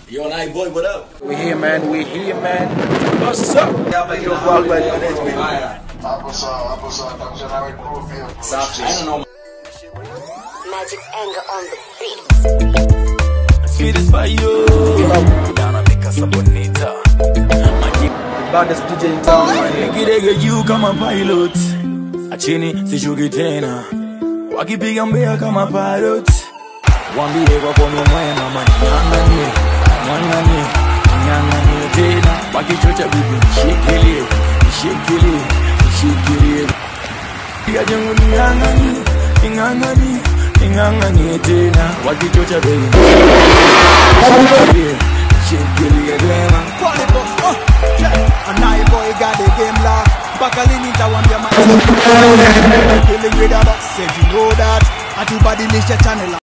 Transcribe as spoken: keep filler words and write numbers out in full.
Yo, and I boy, what up? We here, man. We here, man. What's up? Yeah, but you know, I don't know. Magic anger on the beat. Sweet is for you. Down and make us a bonita. The baddest D J in town, man. Nigga, you kama pilot. Achini sishuki tena. Wakipiga mbea kama pilot. Wambie kwa kono mwema mani. Nyanganye, nyanganye, nyanganye tena. Wakichocha bibi, shikilie, shikilie, shikilie. Piga jengu nyanganye, nyanganye, nyanganye tena. Wakichocha bibi, shikilie, shikilie tena. And now boy got the game locked. Bakalini tawambia ma killing with a box. Said you know that. Atubadilisha channel.